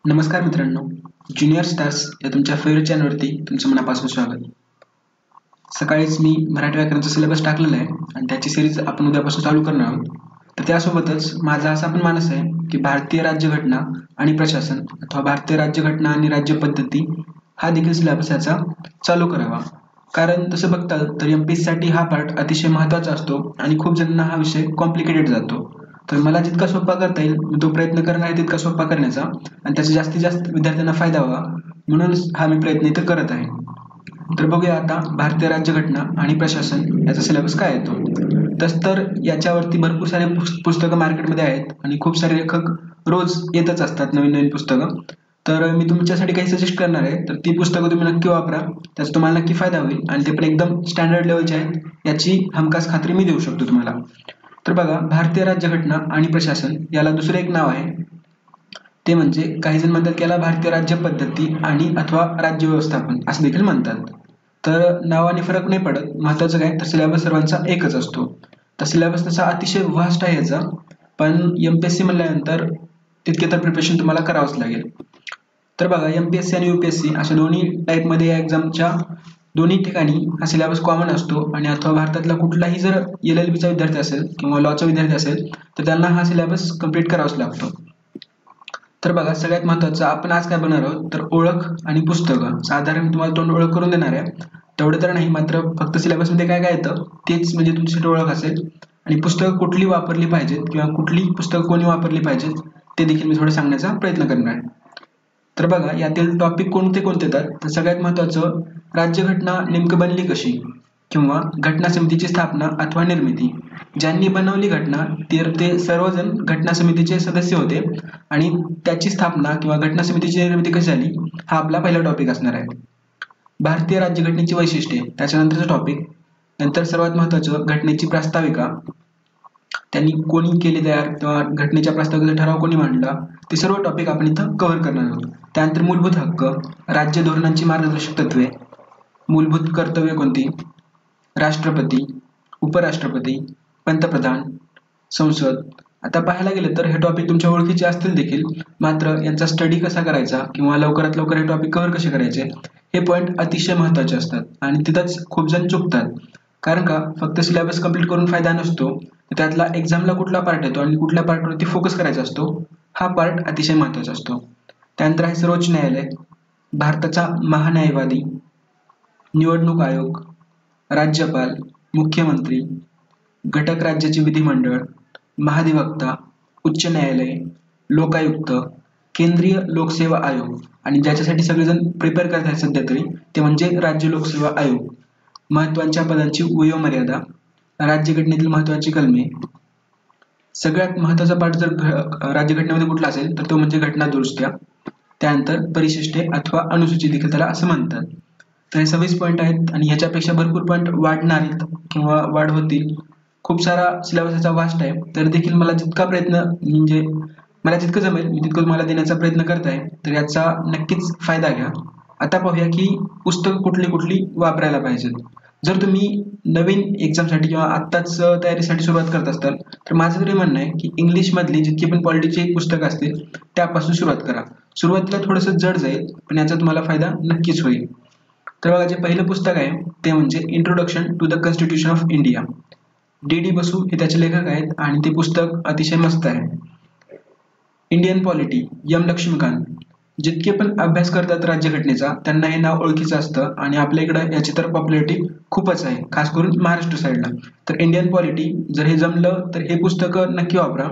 नमस्कार मित्रांनो, junior stars या तुमच्या फेवरेट चॅनलवरती तुमचं मनापासून स्वागत. सकाळीच मी मराठी व्याकरणचा सिलेबस टाकलेला आहे आणि त्याची सिरीज आपण उद्यापासून चालू करणार आहोत. तर त्यासोबतच माझा असा पण मानस आहे की भारतीय राज्यघटना आणि प्रशासन अथवा भारतीय राज्यघटना आणि राज्य पद्धती हा देखील सिलेबस याचा चालू करावा. कारण तसं बघता तर MPSC साठी हा पार्ट अतिशय महत्त्वाचा असतो आणि खूप जणांना हा विषय कॉम्प्लिकेटेड जातो. तर मला जितका सोपा करता येईल मी तो प्रयत्न करणार आहे तितका सोपा करण्याचा आणि त्याचा जास्तीत जास्त विद्यार्थ्यांना फायदा व्हावा म्हणूनच हा मी प्रयत्न इथं करत आहे. तर बघूया आता भारतीय राज्यघटना आणि प्रशासन याचा सिलेबस काय येतो. तस तर याच्यावरती भरपूर सारे पुस्तकं मार्केटमध्ये आहेत आणि खूप सारे लेखक रोज येतच असतात नवीन नवीन पुस्तकं. तर मी तुमच्यासाठी काही सजेस्ट करणार आहे, तर ती पुस्तकं तुम्ही नक्की वापरा, त्याचा तुम्हाला नक्की फायदा होईल आणि ते पण एकदम स्टँडर्ड लेवलचे आहेत याची हमखास खात्री मी देऊ शकतो तुम्हाला. तर बघा, भारतीय राज्यघटना आणि प्रशासन याला दुसरे एक नाव आहे, ते म्हणजे काही जण म्हणतात की याला भारतीय राज्य पद्धती आणि अथवा राज्य व्यवस्थापन असं देखील म्हणतात. तर नावाने फरक नाही पडत, महत्वाचं काय तर सिलेबस सर्वांचा एकच असतो. तर सिलेबस तसा अतिशय व्हास्ट आहे याचा, पण MPSC म्हणल्यानंतर तितके तर प्रिपरेशन तुम्हाला करावंच लागेल. तर बघा, MPSC आणि UPSC अशा दोन्ही टाईपमध्ये या एक्झामच्या दोन्ही ठिकाणी हा सिलेबस कॉमन असतो आणि अथवा भारतातला कुठलाही जर LLB चा विद्यार्थी असेल किंवा लॉचा विद्यार्थी असेल तर त्यांना हा सिलेबस कंप्लीट करावाच लागतो. तर बघा, सगळ्यात महत्त्वाचं आपण आज काय बनवणार आहोत तर ओळख आणि पुस्तकं. साधारण तुम्हाला तोंड ओळख करून देणार आहे, तेवढं तर नाही, मात्र फक्त सिलेबसमध्ये काय काय येतं तेच म्हणजे तुमच्यासाठी ओळख असेल. आणि पुस्तकं कुठली वापरली पाहिजेत किंवा कुठली पुस्तकं कोणी वापरली पाहिजेत ते देखील मी थोडं सांगण्याचा प्रयत्न करणार आहे. तर बघा, यातील टॉपिक कोणते कोणते येतात तर सगळ्यात महत्त्वाचं राज्यघटना नेमकं बनली कशी किंवा घटना समितीची स्थापना अथवा निर्मिती. ज्यांनी बनवली घटना तर ते सर्वजण घटना समितीचे सदस्य होते आणि त्याची स्थापना किंवा घटना समितीची निर्मिती कशी झाली हा आपला पहिला टॉपिक असणार आहे. भारतीय राज्यघटनेची वैशिष्ट्ये त्याच्यानंतरचं टॉपिक. नंतर सर्वात महत्त्वाचं घटनेची प्रास्ताविका, त्यांनी कोणी केली तयार किंवा घटनेच्या प्रस्ताविकेचा ठराव कोणी मांडला, ते सर्व टॉपिक आपण इथं कव्हर करणार आहोत. त्यानंतर मूलभूत हक्क, राज्य धोरणांची मार्गदर्शक तत्वे, मूलभूत कर्तव्य कोणती, राष्ट्रपती, उपराष्ट्रपती, पंतप्रधान, संसद. आता पाहायला गेलं तर हे टॉपिक तुमच्या ओळखीचे असतील देखील, मात्र यांचा स्टडी कसा करायचा किंवा लवकरात लवकर हे टॉपिक कव्हर कसे करायचे हे पॉईंट अतिशय महत्त्वाचे असतात आणि तिथंच खूप जण चुकतात. कारण का, फक्त सिलेबस कंप्लीट करून फायदा नसतो, त्यातला एक्झामला कुठला पार्ट येतो आणि कुठल्या पार्टवरती फोकस करायचा असतो हा पार्ट अतिशय महत्त्वाचा असतो. त्यानंतर आहे सर्वोच्च न्यायालय, भारताचा महान्यायवादी, निवडणूक आयोग, राज्यपाल, मुख्यमंत्री, घटक राज्याचे विधिमंडळ, महाधिवक्ता, उच्च न्यायालय, लोकायुक्त, केंद्रीय लोकसेवा आयोग आणि ज्याच्यासाठी सगळेजण प्रिपेअर करत आहेत सध्या तरी ते म्हणजे राज्य लोकसेवा आयोग. महत्त्वाच्या पदांची वयोमर्यादा, राज्यघटनेतील महत्त्वाची कलमे. सगळ्यात महत्त्वाचा पार्ट जर राज्यघटनेमध्ये कुठला असेल तर तो म्हणजे घटना दुरुस्त्या. त्यानंतर परिशिष्टे अथवा अनुसूची देखील त्याला असं म्हणतात. तर हे 26 पॉईंट आहेत आणि ह्याच्यापेक्षा भरपूर पॉईंट वाढणार आहेत किंवा वाढ होतील. खूप सारा सिलेबस याचा वास्ट आहे, तर देखील मला जितका प्रयत्न म्हणजे मला जितकं जमेल मी तितकं तुम्हाला देण्याचा प्रयत्न करत आहे, तर याचा नक्कीच फायदा घ्या. आता पाहूया की पुस्तकं कुठली कुठली वापरायला पाहिजेत. जर तुम्ही नवीन एक्झामसाठी किंवा आत्ताच तयारीसाठी सुरुवात करत असाल तर माझं तरी म्हणणं आहे की इंग्लिशमधली जितकी पण पॉलिटीची पुस्तकं असतील त्यापासून सुरुवात करा. सुरुवातीला थोडंसं जड जाईल पण याचा तुम्हाला फायदा नक्कीच होईल. तर बघा, जे पहिलं पुस्तक आहे ते म्हणजे introduction to the constitution of India. D.D. Basu हे त्याचे लेखक आहेत आणि ते पुस्तक अतिशय मस्त आहे. Indian polity, M. लक्ष्मीकांत. जितके पण अभ्यास करतात राज्यघटनेचा त्यांना हे नाव ओळखीचं असतं आणि आपल्या इकडं याची तर पॉप्युलरिटी खूपच आहे, खास करून महाराष्ट्र साईडला. तर इंडियन पॉलिटी जर हे जमलं तर हे पुस्तक नक्की वापरा.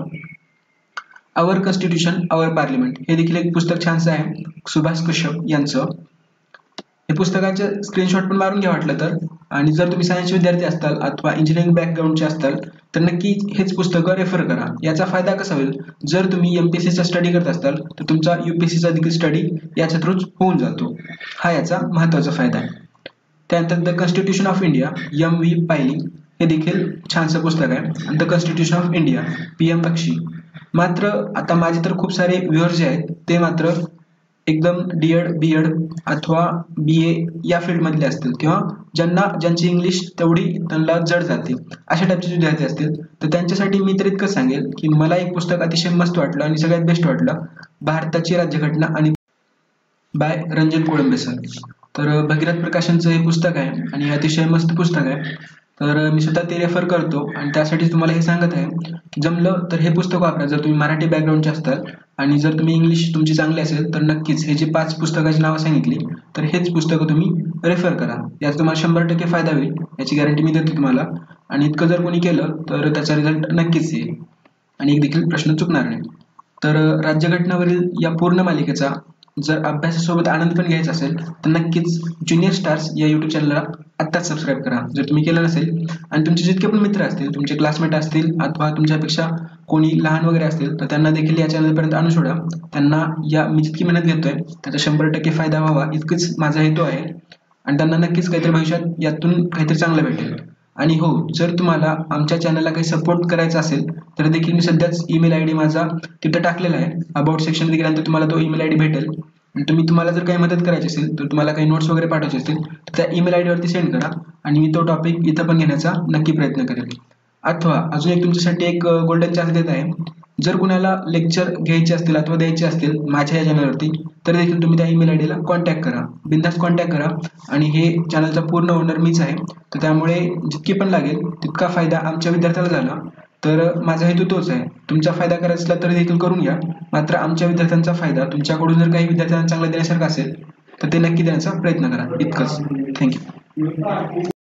आवर कॉन्स्टिट्यूशन आवर पार्लिमेंट हे देखील एक पुस्तक छानसं आहे, सुभाष कश्यप यांचं. हे पुस्तकाचे स्क्रीनशॉट पण मारून घ्या वाटलं तर. आणि जर तुम्ही सायन्स विद्यार्थी असताल अथवा इंजिनिअरिंग बॅकग्राऊंडचे असताल तर नक्की हेच पुस्तकं रेफर करा. याचा फायदा कसा होईल, जर तुम्ही MPSCचा स्टडी करत असाल तर तुमचा UPSCचा देखील स्टडी याच्या थ्रूच होऊन जातो. हा याचा महत्त्वाचा फायदा आहे. त्यानंतर the constitution of India, M.V. पायली हे देखील छानसं पुस्तक आहे. आणि the constitution of India, PM. Bakshi. मात्र आता माझे तर खूप सारे व्ह्युअर्स जे आहेत ते मात्र एकदम डी.एड, बी.एड अथवा बी.ए या फील्डमधले असतील किंवा ज्यांची इंग्लिश तेवढी त्यांना जड जाते अशा टाईपचे विद्यार्थी असतील तर त्यांच्यासाठी मी तर इतकं सांगेल की मला एक पुस्तक अतिशय मस्त वाटलं आणि सगळ्यात बेस्ट वाटलं, भारताची राज्यघटना आणि बाय रंजन कोळंबे सर. तर भगीरथ प्रकाशनचं हे पुस्तक आहे आणि अतिशय मस्त पुस्तक आहे. तर मी स्वतः ते रेफर करतो आणि त्यासाठी तुम्हाला हे सांगत आहे की जमलं तर हे पुस्तक वापरा जर तुम्ही मराठी बॅकग्राऊंडचे असताल, आणि जर तुम्ही इंग्लिश तुमची चांगली असेल तर नक्कीच हे जे 5 पुस्तकाची नावं सांगितली तर हेच पुस्तकं तुम्ही रेफर करा. याचा तुम्हाला 100% फायदा होईल याची गॅरंटी मी देतो तुम्हाला. आणि इतकं जर कोणी केलं तर त्याचा रिझल्ट नक्कीच येईल आणि एक देखील प्रश्न चुकणार नाही. तर राज्यघटनावरील या पूर्ण मालिकेचा जर अभ्यासासोबत आनंद पण घ्यायचा असेल तर नक्कीच ज्युनियर स्टार्स या यूट्यूब चॅनलला आत्ताच सबस्क्राईब करा जर तुम्ही केलं नसेल. आणि तुमचे जितके पण मित्र असतील, तुमचे क्लासमेट असतील अथवा तुमच्यापेक्षा कोणी लहान वगैरे असतील तर त्यांना देखील या चॅनलपर्यंत आणू सोडा. त्यांना मी जितकी मेहनत घेतोय त्याचा 100% फायदा व्हावा इतकंच माझा हेतू आहे आणि त्यांना नक्कीच काहीतरी भविष्यात यातून काहीतरी चांगलं भेटेल. आणि हो, जर तुम्हाला आमच्या चॅनलला काही सपोर्ट करायचा असेल तर देखील मी सध्याच ईमेल आय डी माझा तिथं टाकलेला आहे. अबाउट सेक्शनमध्ये गेल्यानंतर तुम्हाला तो ईमेल आय डी भेटेल. आणि तुम्हाला जर काही मदत करायची असेल तर तुम्हाला काही नोट्स वगैरे पाठवायचे असतील तर त्या ईमेल आय डीवरती सेंड करा आणि मी तो टॉपिक इथं पण घेण्याचा नक्की प्रयत्न करेल. अथवा अजून एक तुमच्यासाठी एक गोल्डन चान्स देत आहे, जर कुणाला लेक्चर घ्यायचे असतील अथवा द्यायचे असतील माझ्या या चॅनलवरती तर देखील तुम्ही त्या ईमेल आय डीला कॉन्टॅक्ट करा, बिनधास्त कॉन्टॅक्ट करा. आणि हे चॅनलचा पूर्ण ओनर मीच आहे तर त्यामुळे जितकी पण लागेल तितका फायदा आमच्या विद्यार्थ्याला झाला तर माझा हेतू तोच आहे. तुमचा फायदा करायचा असला तर देखील करून घ्या, मात्र आमच्या विद्यार्थ्यांचा फायदा तुमच्याकडून जर काही विद्यार्थ्यांना चांगला देण्यासारखं असेल तर ते नक्की देण्याचा प्रयत्न करा. इतकंच. थँक्यू.